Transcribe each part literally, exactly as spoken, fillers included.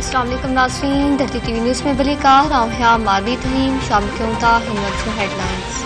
अस्सलाम वालेकुम नाज़रीन, धरती टीवी न्यूज़ में बली का राम मारवी तहीम शामिल क्यों था हिम्मत हेडलाइंस।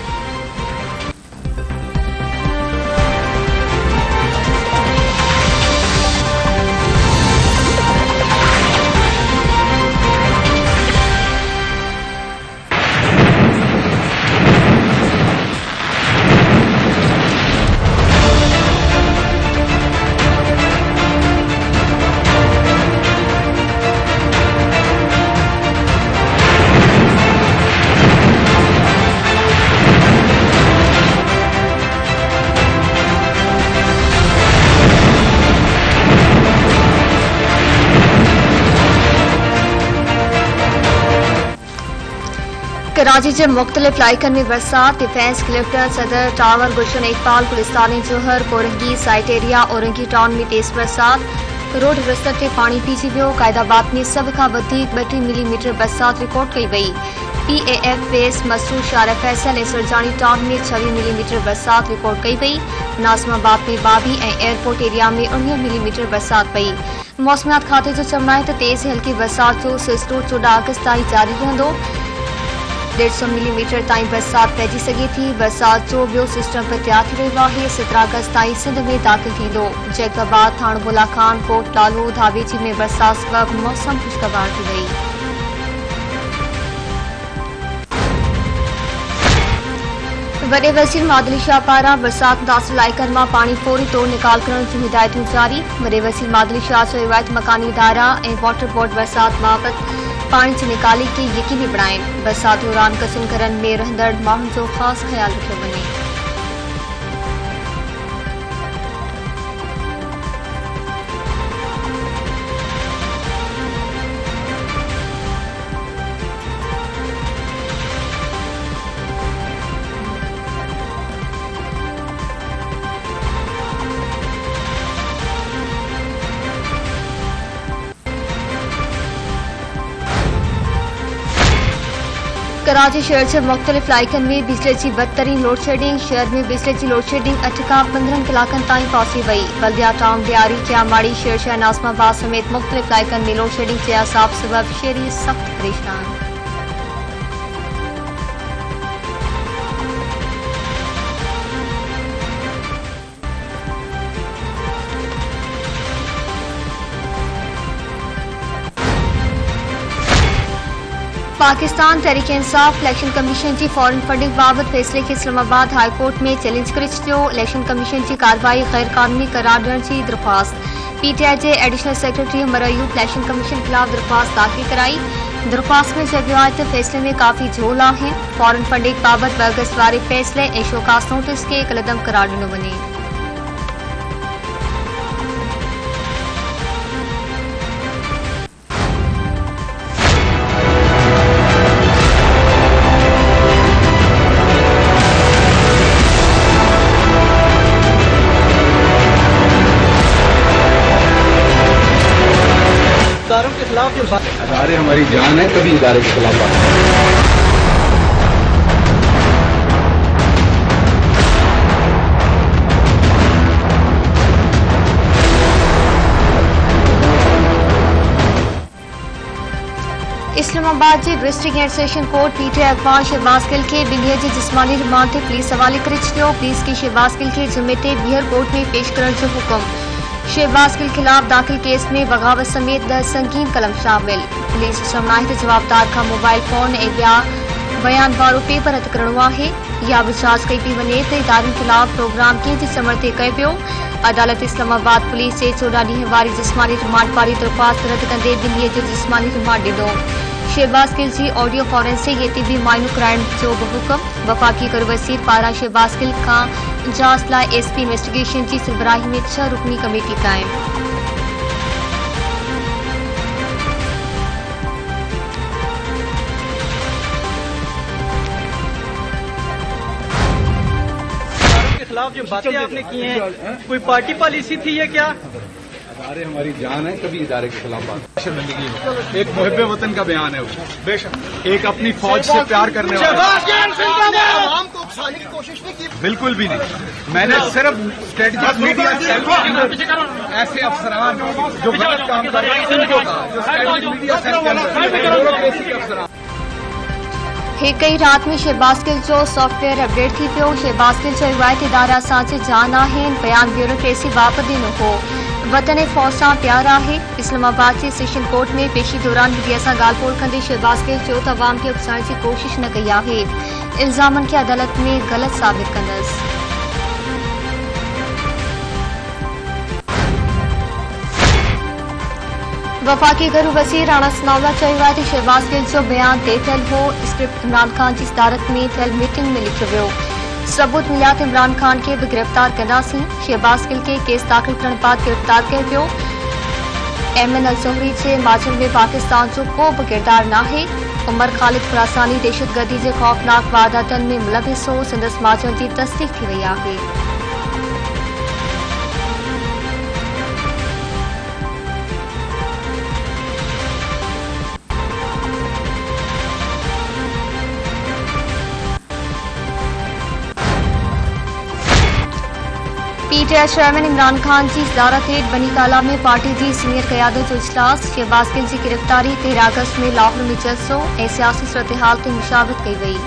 कराची के मुख्तलिफ इलाक़नि में बरसात। डिफेंस कलेक्टर सदर टावर गुलशन इकबाल पुलिसानी Johar Korangi site area Orangi town में तेज़ बरसात। रोड रस्ते ते पानी पीजी वियो। कायदाबाद में सब खां वधीक ॿटीह मिलीमीटर बरसात रिकॉर्ड कई वई। पी ए एफ बेस मसूर शार फैसल ऐं सुरजानी टाउन में छवीह मिलीमीटर बरसात रिकॉर्ड कई वई। नाज़िमाबाद में ॿावीह ऐं एयरपोर्ट एरिया में उणिवीह मिलीमीटर बरसात पई। मौसमियात खाते जो चवणु आहे त तेज़ हल्की बरसात जो सिलसिलो चोॾहं अगस्त ताईं जारी रहंदो। डेढ़ सौ मिलीमीटर ताईं बरसात पइजी सघे थी। बरसात जो ॿियो सिस्टम पे तैयार थी रहियो आहे। सत्रहं अगस्त ताईं सिंध में दाख़िल थींदो। जैकबाद थाणबोला खान कोट लालू धावेची में बरसात सबबि मौसम खुशगवार थी वई। वॾे वज़ीर मादली शाह पारां बरसात मुतासिर इलाइक़नि मां पाणी फौरी तौर निकाल करण जूं हिदायतूं जारी। वॾे वज़ीर मादली शाह चयो आहे त मकानी इदारा ऐं वाटर बोर्ड बरसात बाबति पानी की निकाली खे यकीनी बणाइनि। बरसात दौरान कसिन घरनि में रहंदड़ माण्हुनि जो ख़ासि ख़्यालु रखियो वञे। कराची शहर के मुख्तलिफ इलाक़नि में बिजली की बदतरीन लोड शेडिंग। शहर में बिजली की लोड शेडिंग अठ खां पंद्रहं कलाकनि ताईं पहुंची वई। बल्दिया टाउन डियारी क्यामाड़ी शेरशाह नाज़िमाबाद समेत मुख्तलिफ इलाक़नि में लोड शेडिंग के असाब सबब शहरी सख्त परेशान। पाकिस्तान तहरीक इंसाफ इलेक्शन कमीशन की फॉरन फंडिंग बाबत फैसले के इस्लामाबाद हाई कोर्ट में चैलेंज करे छॾियो। इलेक्शन कमीशन की कार्रवाई गैर कानूनी करार ॾियण की दरख्वास्त। पीटीआई के additional secretary Umar Ayub election commission खिलाफ दरख्वास्त दाख़िल कराई। दरख्वास्त में चयो आहे त फैसले में काफ़ी झोल आहिनि। फॉरन फंडिंग बाबत ॿ अगस्त वारे फैसले ऐं शोकास नोटिस के कलदम करार ॾिनो वञे। के खिलाफ जो इदारे हमारी जान है, कभी इदारे के खिलाफ बात इस्लामाबाद के district and session court PTI अगवा शहबाज गिल के बिलीह के जिस्मानी रिमांड से पुलिस हवाले करे छॾियो। पुलिस की शहबाज गिल के जुमे ते ॿीहर कोर्ट में पेश करण जो हुक्म। शहबाज गिल खिलाफ दाखिल केस में बगावत समेत ॾह संगीन कलम शामिल। पुलिस चवणु आहे त जवाबदार खां मोबाइल फोन ऐं ॿिया बयान वारो पेपर हथ करणो आहे। इहा बि जांच कई पई वञे त इदारनि खिलाफ प्रोग्राम कंहिंजे समर ते कयो पियो। अदालत इस्लामाबाद पुलिस जे चोॾहं ॾींहं वारी जिस्मानी रिमांड वारी दरख्वास्त रद्द कंदे दिल्लीअ जो जिस्मानी रिमांड ॾिनो। शहबाज गिल की ऑडियो फॉरेंसिक ये भी मायनो कराइण जो भी हुक्म। वफाकी कर वज़ीर पारां शहबाज गिल खां जांच लाइ एसपी इन्वेस्टिगेशन की सरबराही में छह रुकनी कमेटी कायम। के खिलाफ जो बातें आपने की हैं, कोई पार्टी पॉलिसी थी ये क्या? इदारे हमारी जान है, कभी इदारे के खिलाफ बात शर्मिंदगी में। एक मुहिब्बे वतन का बयान है वो, बेशक एक अपनी फौज से प्यार करने वाला। आवाम को उकसाने की कोशिश नहीं की, बिल्कुल भी नहीं। मैंने सिर्फ स्ट्रेटेजिक मीडिया ऐसे अफसरान जो गलत काम कर रहे हैं उनको कहा, जो स्ट्रेटेजिक मीडिया के अफसरान। हिकु ई रात में शहबाज गिल जो सॉफ्टवेयर अपडेट थी पियो। शहबाज गिल जो रिवायती इदारा असांजे जान आहिनि, बयान ब्यूरोक्रेसी बाबति ॾिनो हो। वतन ऐं फौज सां प्यार आहे। इस्लामाबाद जे सेशन कोर्ट में पेशी दौरान मीडिया सां ॻाल्हि ॿोल कंदे शहबाज गिल चयो त अवाम खे उकसाइण जी कोशिश न कई आहे। इल्ज़ामनि खे अदालत में ग़लति साबित कंदसि। वफाकी घरू वज़ीर राणा सनाउल्ला चयो आहे त शहबाज गिल जो बयान तइ थियल हो। स्क्रिप्ट इमरान खान जी सदारत में थियल मीटिंग में लिखियो वियो। सबूत मिलिया त इमरान खान खे बि गिरफ़्तार कंदासीं। शहबाज गिल खे केस दाख़िल करण बाद गिरफ़्तार कयो वियो। एमन अल ज़ोहरी जे माजन में पाकिस्तान जो को बि किरदार नाहे। उमर ख़ालिद खुरासानी दहशतगर्दी जे ख़ौफ़नाक वारदातनि में मुलविस हो। संदसि माजन जी तस्दीक़ थी वई आहे। पीटीआई चेयरमैन इमरान खान जी सदारत हेठि बनी काला में पार्टी की सीनियर क़यादत जो इजलास। शहबाज गिल की गिरफ़्तारी तेरहं अगस्त में लाहौर में जलसो ऐं सियासी सूरतहाल ते मुशावरत कई वई।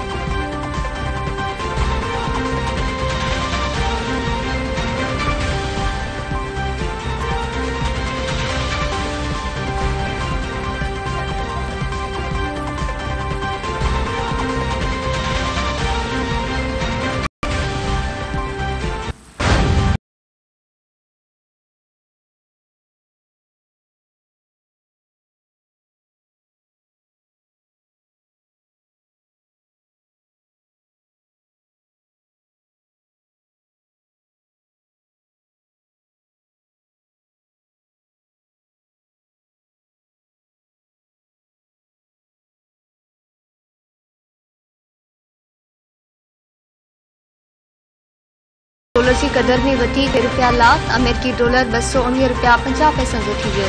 डॉलर की कदर में वधीक रुपया लाख। अमेरिकी डॉलर ॿ सौ उणिवीह रुपया पंजाह पैसनि जो थी वियो।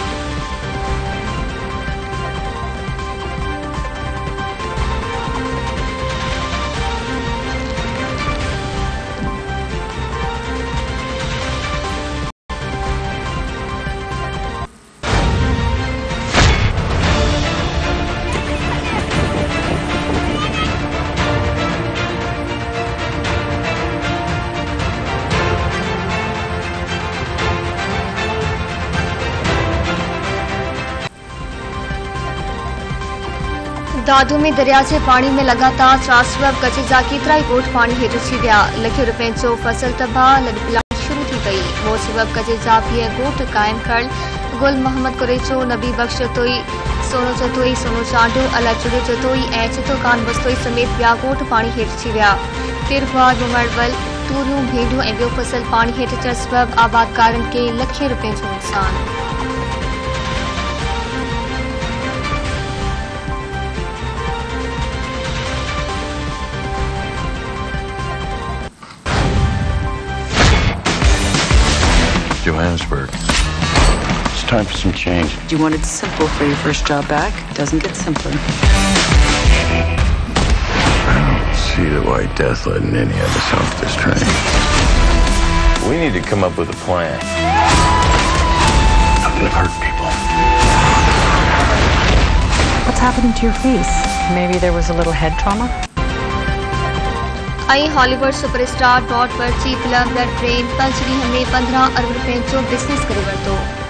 दादू में दरिया के पानी में लगातार चार सबब कच्छ जा केतिरा ई ॻोठ पानी हेठि अची विया। लखियों रुपयनि जो फसल तबाह। लॾ पिलाणी शुरू थी वई। वो सबब कच्छ जा वीह ॻोठ क़ाइम करण। गुल मोहम्मद कुरेचो, नबी बख्श चतोई, सोनो चतोई, सोनो चांडो, अला चुड़े चतोई ऐं चितोकान बस्तोई समेत ॿिया ॻोठ पानी हेठि अची विया। तिरवार मुमड़वल, तूरियूं, भींडियूं ऐं ॿियो फसल पानी हेठि अचण सबब आबादकारनि खे लखे रुपयनि जो नुक़सान। Johannesburg. It's time for some change. You wanted simple for your first job back. Doesn't get simpler. I don't see the White Death letting any of us off this train. We need to come up with a plan. Nothing to hurt people. What's happening to your face? Maybe there was a little head trauma? आई Hollywood superstar डॉट वर्ची film blood rain पंज ॾींहं में पंद्रहं अरब रुपयनि जो business करे वरितो।